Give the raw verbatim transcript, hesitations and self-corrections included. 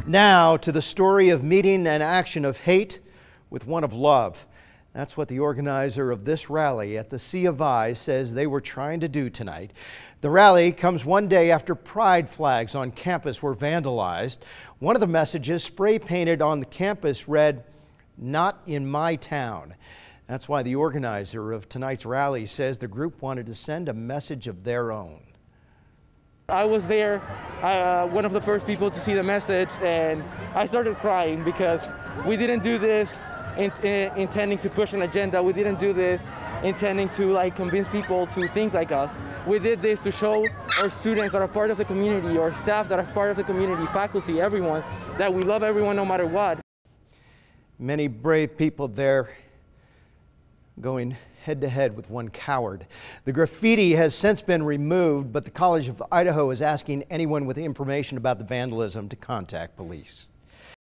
Now to the story of meeting an action of hate with one of love. That's what the organizer of this rally at the C of I says they were trying to do tonight. The rally comes one day after pride flags on campus were vandalized. One of the messages spray painted on the campus read, "Not in my town." That's why the organizer of tonight's rally says the group wanted to send a message of their own. I was there, uh, one of the first people to see the message, and I started crying because we didn't do this in, in, intending to push an agenda. We didn't do this intending to like convince people to think like us. We did this to show our students that are part of the community, or staff that are part of the community, faculty, everyone, that we love everyone no matter what. Many brave people there going head-to-head with one coward. The graffiti has since been removed, but the College of Idaho is asking anyone with information about the vandalism to contact police.